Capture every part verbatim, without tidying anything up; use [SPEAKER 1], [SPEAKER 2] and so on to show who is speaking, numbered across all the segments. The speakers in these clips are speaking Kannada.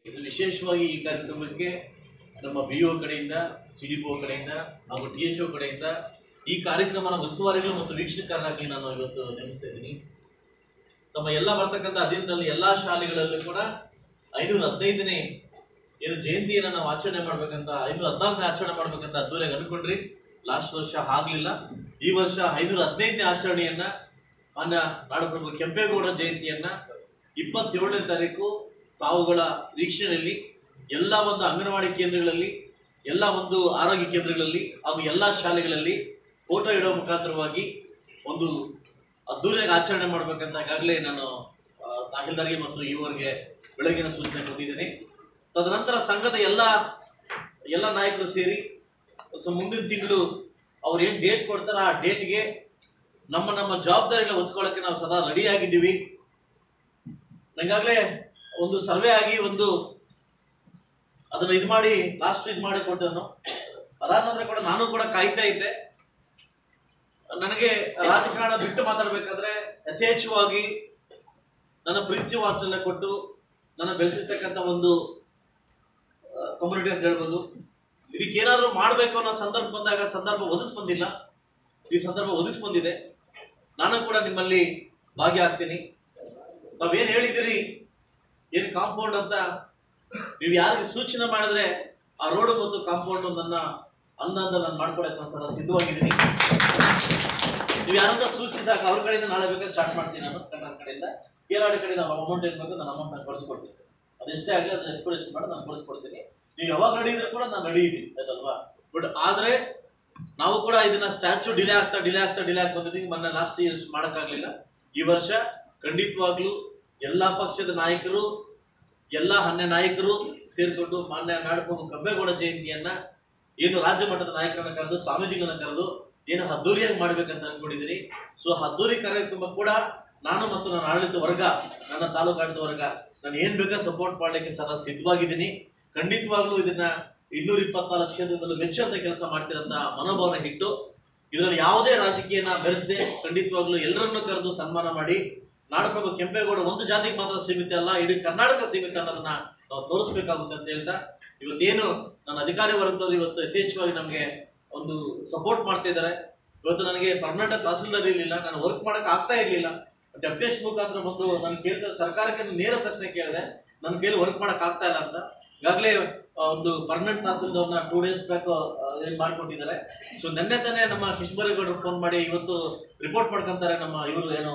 [SPEAKER 1] ಇದು ವಿಶೇಷವಾಗಿ ಈ ಕಾರ್ಯಕ್ರಮಕ್ಕೆ ನಮ್ಮ ಬಿ ಒ ಕಡೆಯಿಂದ ಸಿ ಡಿ ಪಿ ಒ ಕಡೆಯಿಂದ ಹಾಗೂ ಟಿ ಎಚ್ ಒ ಕಡೆಯಿಂದ ಈ ಕಾರ್ಯಕ್ರಮನ ಉಸ್ತುವಾರಿಗಳು ಮತ್ತು ವೀಕ್ಷಕರಾಗಿ ನಾನು ಇವತ್ತು ನೇಮಿಸ್ತಾ ಇದ್ದೀನಿ. ತಮ್ಮ ಎಲ್ಲ ಬರ್ತಕ್ಕಂಥ ಅಧೀನದಲ್ಲಿ ಎಲ್ಲ ಶಾಲೆಗಳಲ್ಲೂ ಕೂಡ ಐನೂರ ಹದಿನೈದನೇ ಏನು ಜಯಂತಿಯನ್ನು ನಾವು ಆಚರಣೆ ಮಾಡ್ಬೇಕಂತ ಐನೂರ ಹದಿನಾಲ್ಕನೇ ಆಚರಣೆ ಮಾಡ್ಬೇಕಂತ ಅದ್ದೂರಿಯಾಗಿ ಅಂದ್ಕೊಂಡ್ರಿ. ಲಾಸ್ಟ್ ವರ್ಷ ಆಗಲಿಲ್ಲ. ಈ ವರ್ಷ ಐನೂರ ಹದಿನೈದನೇ ಆಚರಣೆಯನ್ನ ಮಾನ್ಯ ನಾಡಪ್ರಭು ಕೆಂಪೇಗೌಡ ಜಯಂತಿಯನ್ನ ಇಪ್ಪತ್ತೇಳನೇ ತಾರೀಕು ತಾವುಗಳ ವೀಕ್ಷಣೆಯಲ್ಲಿ ಎಲ್ಲ ಒಂದು ಅಂಗನವಾಡಿ ಕೇಂದ್ರಗಳಲ್ಲಿ, ಎಲ್ಲ ಒಂದು ಆರೋಗ್ಯ ಕೇಂದ್ರಗಳಲ್ಲಿ ಹಾಗೂ ಎಲ್ಲ ಶಾಲೆಗಳಲ್ಲಿ ಫೋಟೋ ಇಡೋ ಮುಖಾಂತರವಾಗಿ ಒಂದು ಅದ್ದೂರಿಯಾಗಿ ಆಚರಣೆ ಮಾಡಬೇಕಂತ ಈಗಾಗಲೇ ನಾನು ತಹಸೀಲ್ದಾರ್ಗೆ ಮತ್ತು ಇವರಿಗೆ ಬೆಳಗಿನ ಸೂಚನೆ ಕೊಟ್ಟಿದ್ದೇನೆ. ತದನಂತರ ಸಂಘದ ಎಲ್ಲ ಎಲ್ಲ ನಾಯಕರು ಸೇರಿ ಸೊ ಮುಂದಿನ ತಿಂಗಳು ಅವ್ರು ಏನು ಡೇಟ್ ಕೊಡ್ತಾರೆ ಆ ಡೇಟ್ಗೆ ನಮ್ಮ ನಮ್ಮ ಜವಾಬ್ದಾರಿಗಳನ್ನ ಹೊತ್ಕೊಳ್ಳೋಕ್ಕೆ ನಾವು ಸದಾ ರೆಡಿಯಾಗಿದ್ದೀವಿ. ಈಗಾಗಲೇ ಒಂದು ಸರ್ವೆ ಆಗಿ ಒಂದು ಅದನ್ನು ಇದು ಮಾಡಿ ಲಾಸ್ಟ್ ಇದು ಮಾಡಿ ಕೊಟ್ಟನು. ಅದಾದ ನಂತರ ಕೂಡ ನಾನು ಕೂಡ ಕಾಯ್ತಾ ಇದ್ದೆ. ನನಗೆ ರಾಜಕಾರಣ ಬಿಟ್ಟು ಮಾತಾಡಬೇಕಾದ್ರೆ ಯಥೇಚ್ಛವಾಗಿ ನನ್ನ ಪ್ರೀತಿ ವಾರ್ತೆಯನ್ನು ಕೊಟ್ಟು ನನ್ನ ಬೆಳೆಸಿರ್ತಕ್ಕಂಥ ಒಂದು ಕಮ್ಯುನಿಟಿ ಅಂತ ಹೇಳ್ಬೋದು. ಇದಕ್ಕೇನಾದರೂ ಮಾಡಬೇಕು ಅನ್ನೋ ಸಂದರ್ಭ ಬಂದಾಗ ಸಂದರ್ಭ ಒದಗಿಸ್ಬಂದಿಲ್ಲ. ಈ ಸಂದರ್ಭ ಒದಗಿಸ್ಬಂದಿದೆ. ನಾನು ಕೂಡ ನಿಮ್ಮಲ್ಲಿ ಭಾಗಿಯಾಗ್ತೀನಿ. ನಾವೇನು ಹೇಳಿದಿರಿ ಏನು ಕಾಂಪೌಂಡ್ ಅಂತ ನೀವು ಯಾರಿಗೆ ಸೂಚನೆ ಮಾಡಿದ್ರೆ ಆ ರೋಡ್ ಮತ್ತು ಕಾಂಪೌಂಡ್ ನನ್ನ ಅಂದಂದ ನಾನು ಮಾಡ್ಕೊಡಕ್ಕೆ ಒಂದ್ಸಲ ಸಿದ್ಧವಾಗಿದ್ದೀನಿ. ನೀವು ಯಾರಂತ ಸೂಚಿಸಿ ಸಾಕು, ಅವ್ರ ಕಡೆಯಿಂದ ನಾಳೆ ಬೇಕಾದ್ರೆ ಸ್ಟಾರ್ಟ್ ಮಾಡ್ತೀನಿ. ನಾನು ನನ್ನ ಕಡೆಯಿಂದ ಕೇರಳ ಕಡೆಯಿಂದ ಅಮೌಂಟ್ ಏನು ಬೇಕು ನನ್ನ ಅಮೌಂಟ್ ನಾನು ಕೊಡಿಸ್ಕೊಡ್ತೀನಿ. ಅದೆಷ್ಟೇ ಆಗಲಿ ಅದನ್ನ ಎಕ್ಸ್ಪೆಕ್ಟೇಷನ್ ಮಾಡಿ ನಾನು ಕೊಡಿಸ್ಕೊಡ್ತೀನಿ. ನೀವು ಯಾವಾಗ ರೆಡಿ ಇದ್ರೆ ಕೂಡ ನಾನು ರೆಡಿ ಇದ್ದೀನಿ, ಆಯ್ತಲ್ವಾ? ಬಟ್ ಆದರೆ ನಾವು ಕೂಡ ಇದನ್ನ ಸ್ಟ್ಯಾಚ್ಯೂ ಡಿಲೇ ಆಗ್ತಾ ಡಿಲೇ ಆಗ್ತಾ ಡಿಲೇ ಆಗ್ತಾ ಬಂದಿದ್ದೀವಿ. ಮೊನ್ನೆ ಲಾಸ್ಟ್ ಇಯರ್ ಮಾಡೋಕ್ಕಾಗಲಿಲ್ಲ. ಈ ವರ್ಷ ಖಂಡಿತವಾಗ್ಲೂ ಎಲ್ಲ ಪಕ್ಷದ ನಾಯಕರು, ಎಲ್ಲ ಹನ್ನೆ ನಾಯಕರು ಸೇರಿಕೊಂಡು ಮಾನ್ಯ ನಾಡಪ್ರಭು ಕೆಂಪೇಗೌಡ ಜಯಂತಿಯನ್ನ ಏನು ರಾಜ್ಯ ಮಟ್ಟದ ನಾಯಕರನ್ನ ಕರೆದು ಸ್ವಾಮೀಜಿಗಳನ್ನ ಕರೆದು ಏನು ಅದ್ದೂರಿಯಾಗಿ ಮಾಡ್ಬೇಕಂತ ಅನ್ಕೊಂಡಿದ್ದೀನಿ. ಸೊ ಅದ್ದೂರಿ ಕಾರ್ಯಕ್ರಮ ಕೂಡ ನಾನು ಮತ್ತು ನನ್ನ ಆಡಳಿತ ವರ್ಗ, ನನ್ನ ತಾಲೂಕು ಆಡಳಿತ ವರ್ಗ ನಾನು ಏನ್ ಬೇಕಾ ಸಪೋರ್ಟ್ ಮಾಡ್ಲಿಕ್ಕೆ ಸದಾ ಸಿದ್ಧವಾಗಿದ್ದೀನಿ. ಖಂಡಿತವಾಗ್ಲೂ ಇದನ್ನ ಇನ್ನೂರ ಇಪ್ಪತ್ನಾಲ್ಕು ಕ್ಷೇತ್ರದಲ್ಲೂ ಮೆಚ್ಚುವಂತ ಕೆಲಸ ಮಾಡ್ತಿರಂತ ಮನೋಭಾವನೆ ಇಟ್ಟು ಇದರಲ್ಲಿ ಯಾವುದೇ ರಾಜಕೀಯನ ಬೆರೆಸದೆ ಖಂಡಿತವಾಗ್ಲೂ ಎಲ್ಲರನ್ನೂ ಕರೆದು ಸನ್ಮಾನ ಮಾಡಿ ನಾಡಪ್ರಭು ಕೆಂಪೇಗೌಡ ಒಂದು ಜಾತಿಗೆ ಮಾತ್ರ ಸೀಮಿತ ಅಲ್ಲ, ಇಡೀ ಕರ್ನಾಟಕ ಸೀಮಿತ ಅನ್ನೋದನ್ನ ನಾವು ತೋರಿಸ್ಬೇಕಾಗುತ್ತೆ ಅಂತ ಹೇಳ್ತಾ ಇವತ್ತೇನು ನನ್ನ ಅಧಿಕಾರಿ ವರ್ಗದವರು ಇವತ್ತು ಯಥೇಚ್ಛವಾಗಿ ನಮಗೆ ಒಂದು ಸಪೋರ್ಟ್ ಮಾಡ್ತಾ ಇದ್ದಾರೆ. ಇವತ್ತು ನನಗೆ ಪರ್ಮನೆಂಟ್ ತಹಸೀಲ್ದಾರ್ ಇರಲಿಲ್ಲ, ನಾನು ವರ್ಕ್ ಮಾಡಕ್ ಆಗ್ತಾ ಇರಲಿಲ್ಲ. ಡೆಪ್ಯೂಟೇಷನ್ ಮುಖಾಂತರ ಬಂದು ನಾನು ಕೇಳಿದ ಸರ್ಕಾರಕ್ಕೆ ನೇರ ಪ್ರಶ್ನೆ ಕೇಳಿದೆ, ನನ್ನ ಕೈಯಲ್ಲಿ ವರ್ಕ್ ಮಾಡಕ್ ಆಗ್ತಾ ಇಲ್ಲ ಅಂತ. ಈಗಾಗಲೇ ಒಂದು ಪರ್ಮನೆಂಟ್ ತಹಸೀಲ್ದಾರ್ನ ಟೂ ಡೇಸ್ ಬ್ಯಾಕ್ ಏನ್ ಮಾಡ್ಕೊಂಡಿದ್ದಾರೆ. ಸೊ ನಿನ್ನೆ ತಾನೇ ನಮ್ಮ ಕಿಶ್ಮರೇಗೌಡರು ಫೋನ್ ಮಾಡಿ ಇವತ್ತು ರಿಪೋರ್ಟ್ ಮಾಡ್ಕೊಂತಾರೆ. ನಮ್ಮ ಇವರು ಏನು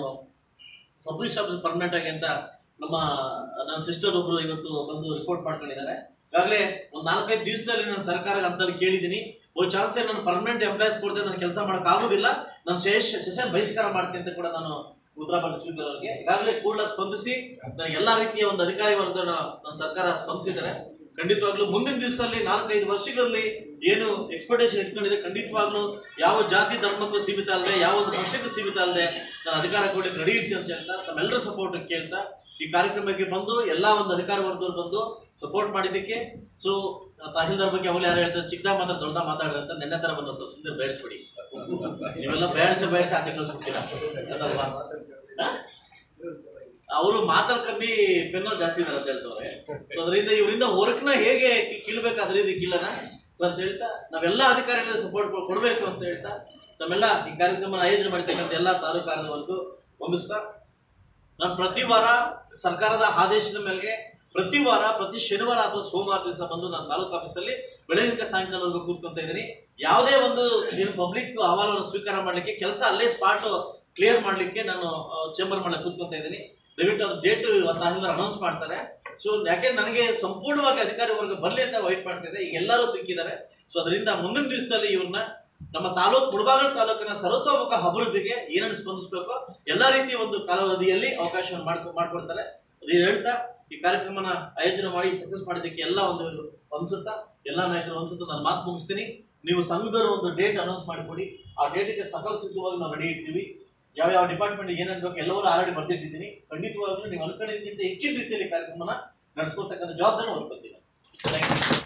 [SPEAKER 1] ಸಬ್ ರಿಜಿಸ್ಟ್ರಾರ್ ಪರ್ಮನೆಂಟ್ ಆಗಿ ಅಂತ ನಮ್ಮ ನನ್ನ ಸಿಸ್ಟರ್ ಒಬ್ರು ಇವತ್ತು ಬಂದು ರಿಪೋರ್ಟ್ ಮಾಡ್ಕೊಂಡಿದ್ದಾರೆ. ಈಗಾಗಲೇ ಒಂದು ನಾಲ್ಕೈದು ದಿವಸದಲ್ಲಿ ನಾನು ಸರ್ಕಾರ ಅಂತ ಕೇಳಿದ್ದೀನಿ. ಒಂದು ಚಾನ್ಸ್ ನಾನು ಪರ್ಮನೆಂಟ್ ಎಂಪ್ಲಾಯ್ಸ್ ಕೊಡದೆ ನಾನು ಕೆಲಸ ಮಾಡಕ್ ಆಗೋದಿಲ್ಲ, ನಾನು ಶೇಷ ಸೆಷನ್ ಬಹಿಷ್ಕಾರ ಮಾಡ್ತೀನಿ ಅಂತ ಕೂಡ ನಾನು ಉತ್ತರ ಬಂದ ಸ್ಪೀಕರ್ ಅವರಿಗೆ ಈಗಾಗಲೇ ಕೂಡಲೇ ಸ್ಪಂದಿಸಿ ನನಗೆ ಎಲ್ಲಾ ರೀತಿಯ ಒಂದು ಅಧಿಕಾರಿ ವರ್ಗ ನನ್ನ ಸರ್ಕಾರ ಸ್ಪಂದಿಸಿದ್ದಾರೆ. ಖಂಡಿತವಾಗ್ಲೂ ಮುಂದಿನ ದಿವಸದಲ್ಲಿ ನಾಲ್ಕೈದು ವರ್ಷಗಳಲ್ಲಿ ಏನು ಎಕ್ಸ್ಪೆಕ್ಟೇಷನ್ ಇಟ್ಕೊಂಡಿದೆ, ಖಂಡಿತವಾಗ್ಲೂ ಯಾವ ಜಾತಿ ಧರ್ಮಕ್ಕೂ ಸೀಮಿತ ಅಲ್ಲದೆ, ಯಾವ ಒಂದು ಪಕ್ಷಕ್ಕೂ ಸೀಮಿತ ಅಲ್ಲದೆ ನಾನು ಅಧಿಕಾರ ಕೊಡಲಿಕ್ಕೆ ರೆಡಿ ಇರ್ತೀನಿ ಅಂತ ಹೇಳ್ತಾ ತಮ್ಮೆಲ್ಲರ ಸಪೋರ್ಟ್ ಕೇಳ್ತಾ ಈ ಕಾರ್ಯಕ್ರಮಕ್ಕೆ ಬಂದು ಎಲ್ಲಾ ಒಂದು ಅಧಿಕಾರ ವರ್ಗದವ್ರು ಬಂದು ಸಪೋರ್ಟ್ ಮಾಡಿದ್ದಕ್ಕೆ. ಸೊ ತಹಸೀಲ್ದಾರ್ ಬಗ್ಗೆ ಅವಾಗ ಯಾರು ಹೇಳ್ತಾರೆ ಚಿಕ್ಕದಾಗ ಮಾತ್ರ ದೊಡ್ಡದಾಗ ಮಾತಾಡಂತ ನೆನ್ನೆ ತರ ಬಂದ ಸ್ವಲ್ಪ ಸುಂದರ ಬೇಡಿಸ್ಬಿಡಿ. ನೀವೆಲ್ಲ ಬೇಡಿಸಿ ಬೇಡಿಸಿ ಆಚೆ ಕಳಿಸ್ಬಿಡ್ತೀರಾ ಅದಲ್ವಾ? ಅವರು ಮಾತಲ್ ಕಮ್ಮಿ ಪೆನ್ನೋ ಜಾಸ್ತಿ ಇದಾರೆ ಅಂತ ಹೇಳ್ತವ್ರೆ. ಸೊ ಅದರಿಂದ ಇವರಿಂದ ವರ್ಕ್ನ ಹೇಗೆ ಕೀಳ್ಬೇಕು ಅದ್ರ ರೀತಿ ಕೀಳನ ಅಂತ ಹೇಳ್ತಾ ನಾವೆಲ್ಲ ಅಧಿಕಾರಿಗಳಿಗೆ ಸಪೋರ್ಟ್ ಕೊಡಬೇಕು ಅಂತ ಹೇಳ್ತಾ ತಮ್ಮೆಲ್ಲ ಈ ಕಾರ್ಯಕ್ರಮ ಆಯೋಜನೆ ಮಾಡಿರ್ತಕ್ಕಂಥ ಎಲ್ಲ ತಾಲೂಕಾದವರೆಗೂ ಹೊಂದಿಸ್ತಾ ನಾನು ಪ್ರತಿ ವಾರ ಸರ್ಕಾರದ ಆದೇಶದ ಮೇರೆಗೆ ಪ್ರತಿ ವಾರ ಪ್ರತಿ ಶನಿವಾರ ಅಥವಾ ಸೋಮವಾರ ದಿವಸ ಬಂದು ನಾನು ತಾಲೂಕು ಆಫೀಸಲ್ಲಿ ಬೆಳಗಿನ ಸಾಯಂಕಾಲವರೆಗೂ ಕೂತ್ಕೊಂತ ಇದ್ದೀನಿ. ಯಾವುದೇ ಒಂದು ಏನು ಪಬ್ಲಿಕ್ ಅಹವಾಲನ್ನು ಸ್ವೀಕಾರ ಮಾಡಲಿಕ್ಕೆ ಕೆಲಸ ಅಲ್ಲೇ ಸ್ಪಾಟ್ ಕ್ಲಿಯರ್ ಮಾಡಲಿಕ್ಕೆ ನಾನು ಚೇಂಬರ್ ಮೇಲೆ ಕೂತ್ಕೊಂತ ಇದ್ದೀನಿ. ದಯವಿಟ್ಟು ಅದು ಡೇಟ್ ತಹಸೀಲ್ದಾರ್ ಅನೌನ್ಸ್ ಮಾಡ್ತಾರೆ. ಸೊ ಯಾಕೆಂದ್ರೆ ನನಗೆ ಸಂಪೂರ್ಣವಾಗಿ ಅಧಿಕಾರಿ ವರ್ಗ ಬರಲಿ ಅಂತ ವೈಟ್ ಮಾಡ್ತಿದ್ದೆ. ಈಗ ಎಲ್ಲರೂ ಸಿಕ್ಕಿದ್ದಾರೆ. ಸೊ ಅದರಿಂದ ಮುಂದಿನ ದಿವಸದಲ್ಲಿ ಇವ್ರನ್ನ ನಮ್ಮ ತಾಲೂಕು ಮುಳಬಾಗಿಲು ತಾಲೂಕಿನ ಸರ್ವತೋಮುಖ ಅಭಿವೃದ್ಧಿಗೆ ಏನೇನು ಸ್ಪಂದಿಸಬೇಕು ಎಲ್ಲಾ ರೀತಿಯ ಒಂದು ಕಾಲಾವಧಿಯಲ್ಲಿ ಅವಕಾಶವನ್ನು ಮಾಡ್ಕೊ ಮಾಡ್ಕೊಡ್ತಾರೆ. ಅದು ಹೇಳ್ತಾ ಈ ಕಾರ್ಯಕ್ರಮನ ಆಯೋಜನೆ ಮಾಡಿ ಸಕ್ಸಸ್ ಮಾಡಿದ್ದಕ್ಕೆ ಎಲ್ಲ ಒಂದು ಅನ್ಸುತ್ತಾ ಎಲ್ಲ ನಾಯಕರು ಅನ್ಸುತ್ತಾ ನಾನು ಮಾತು ಮುಗಿಸ್ತೀನಿ. ನೀವು ಸಂಘದವರು ಒಂದು ಡೇಟ್ ಅನೌನ್ಸ್ ಮಾಡಿಕೊಡಿ. ಆ ಡೇಟಿಗೆ ಸಕಲ ಸಿದ್ಧವಾಗಿ ನಾವು ರೆಡಿ ಇರ್ತೀವಿ. ಯಾವ ಯಾವ ಡಿಪಾರ್ಟ್ಮೆಂಟ್ ಏನೇನು ಬೇಕು ಎಲ್ಲವೂ ಆಲ್ರೆಡಿ ಬರ್ದಿಟ್ಟಿದ್ದೀನಿ. ಖಂಡಿತವಾಗ್ಲೂ ನೀವು ಅನ್ಕೊಂಡಿದ್ದಕ್ಕಿಂತ ಹೆಚ್ಚಿನ ರೀತಿಯಲ್ಲಿ ಕಾರ್ಯಕ್ರಮನ ನಡೆಸ್ಕೊಳ್ತಕ್ಕಂಥ ಜವಾಬ್ದಾರಿ ಹೊರಕೊಳ್ತೀನಿ. Thank you.